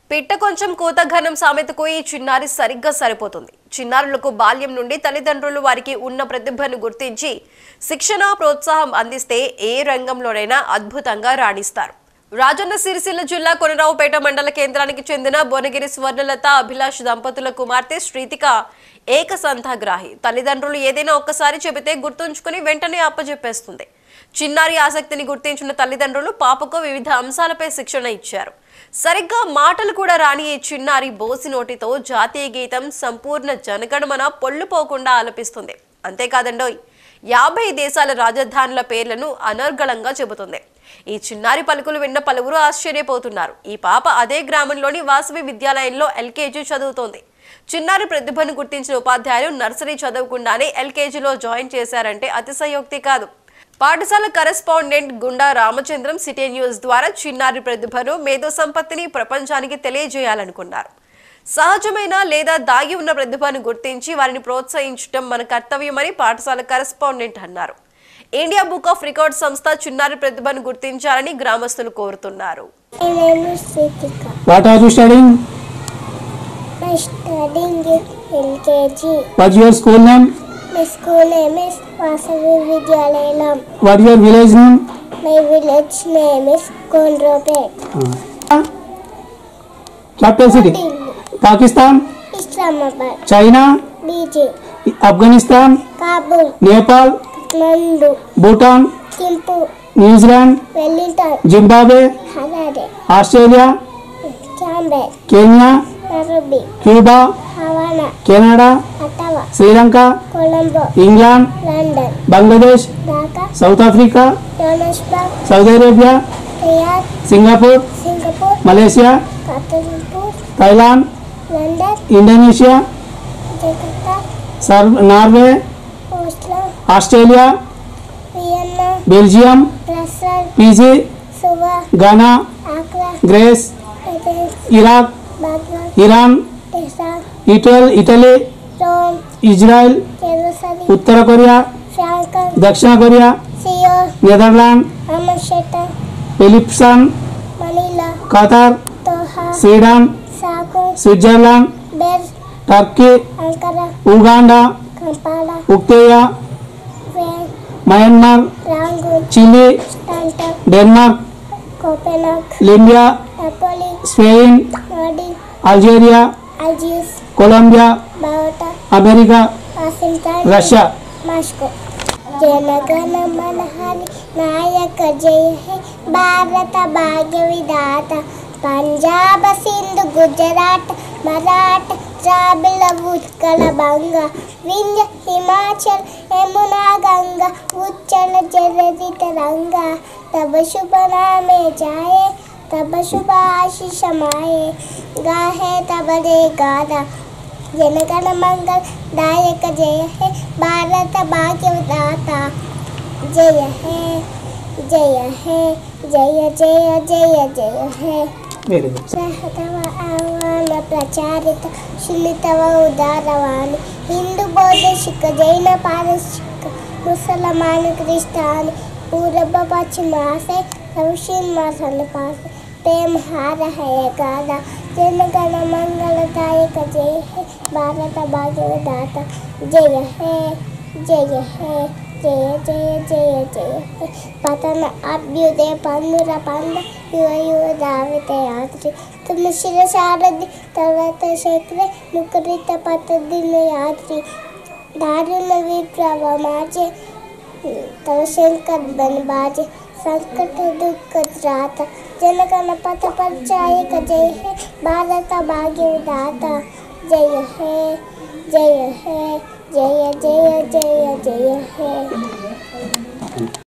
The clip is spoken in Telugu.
పిట్ట కొంచెం కూత ఘనం సామెతకు ఈ చిన్నారి సరిగ్గా సరిపోతుంది. చిన్నారులకు బాల్యం నుండి తల్లిదండ్రులు వారికి ఉన్న ప్రతిభను గుర్తించి శిక్షణ ప్రోత్సాహం అందిస్తే ఏ రంగంలోనైనా అద్భుతంగా రాణిస్తారు. రాజన్న సిరిసిల్ల జిల్లా కొనరావుపేట మండల కేంద్రానికి చెందిన బోనగిరి స్వర్ణలత అభిలాష్ దంపతుల కుమార్తె శ్రీతిక ఏకసంతాగ్రాహి. తల్లిదండ్రులు ఏదైనా ఒక్కసారి చెబితే గుర్తుంచుకుని వెంటనే అప్పజెప్పేస్తుంది. చిన్నారి ఆసక్తిని గుర్తించిన తల్లిదండ్రులు పాపకు వివిధ అంశాలపై శిక్షణ ఇచ్చారు. సరిగ్గా మాటలు కూడా రాని ఈ చిన్నారి బోసి నోటితో జాతీయ గీతం సంపూర్ణ జనగణమన పొల్లుపోకుండా ఆలపిస్తుంది. అంతేకాదండోయ్, 50 దేశాల రాజధానుల పేర్లను అనర్గళంగా చెబుతుంది. ఈ చిన్నారి పలుకులు విన్న పలువురు ఆశ్చర్యపోతున్నారు. ఈ పాప అదే గ్రామంలోని వాసవి విద్యాలయంలో LKG చదువుతోంది. చిన్నారి ప్రతిభను గుర్తించిన ఉపాధ్యాయులు నర్సరీ చదవకుండానే LKGలో జాయిన్ చేశారంటే అతిశయోక్తి కాదు. పాఠశాల కరెస్పాండెంట్ గుండా రామచంద్రం సిటీ న్యూస్ ద్వారా చిన్నారి ప్రతిభను, మేధో సంపత్తిని ప్రపంచానికి తెలియజేయాలనుకున్నారు. సహజమైన లేదా దాగి ఉన్న ప్రతిభను గుర్తించి వారిని ప్రోత్సహించడం మన కర్తవ్యమని పాఠశాల కరెస్పాండెంట్ అన్నారు. ఇండియా బుక్ ఆఫ్ రికార్డ్ సంస్థ చిన్నారి ప్రతిభను గుర్తించాలని గ్రామస్తులు కోరుతున్నారు. My school name is Vasavi Vidyalayam. What is your village name? My village name is Konropet. Capital city? Pakistan? Islamabad. China? Beijing. Afghanistan? Kabul. Nepal? Kathmandu. Bhutan? Thimphu. New Zealand? Wellington. Zimbabwe? Harare. Australia? Canberra. Kenya? Nairobi. Cuba? Havana. Canada? Ottawa. Sri Lanka? Colombo. England? London. Bangladesh? Dhaka. South Africa? Johannesburg. Saudi Arabia? Riyadh. Singapore? Malaysia? Kuala Thailand? London. Indonesia? Jakarta. Norway? Oslo. Australia? Vienna. Belgium? Brussels. Fiji? Suva. Ghana? Accra. Greece? Athens. Iraq? Baghdad. Iran? Tehran. Italy? Rome. Israel? Jerusalem. Uttar Korea? Frankfurt. Dakshin Korea? Seoul. Netherlands? Amsterdam. Philippines? Manila. Qatar? Doha. Sweden? Sago. Switzerland? Bern. Turkey? Ankara. Uganda? Kampala. Uktaya? Wien. Myanmar? Rangoon. Chile? Stanton. Denmark? Copenhagen. Libya? Napoli. Spain? Nordic. Algeria? Algiers. Colombia? Bogota. America? Washington. Russia? Moscow. जनगण मन हरि नायक जय हे भारत भाग्य विधाता पंजाब सिंधु गुजरात मराठ द्राविड़ उत्कल बंगा विंध्य हिमाचल यमुना गंगा उच्चल जलधि तरंगा तब शुभ नामे जाए तब शुभ आशीष माए गाहे तब रे गादा जनगण मंगल दायक जय है भारत भाग्य विधाता जय है जय है जय जय जय जय है सहतव आह्वान प्रचारित शुनितव उदारवाणी हिंदू बौद्ध सिख जैन पारसिक मुसलमान क्रिस्तान पूर्व पश्चिम से दक्षिण मसल पास प्रेम हार है गादा जनगण मंगलदायक जय है भारत भाग्य विधाता जय है जय है जय जय जय जय है पतन अभ्युदय पंदुर पंद युव युव दावित यात्री तुम शिर शारदि तवत शेखरे मुकरित पत दिन यात्री दारुण विप्लव माजे तव शंकर बन बाजे संकट दुख त्राता जनगण पथ परिचायक जय है भारत भाग्य विधाता जय है जय है जय जय जय जय है।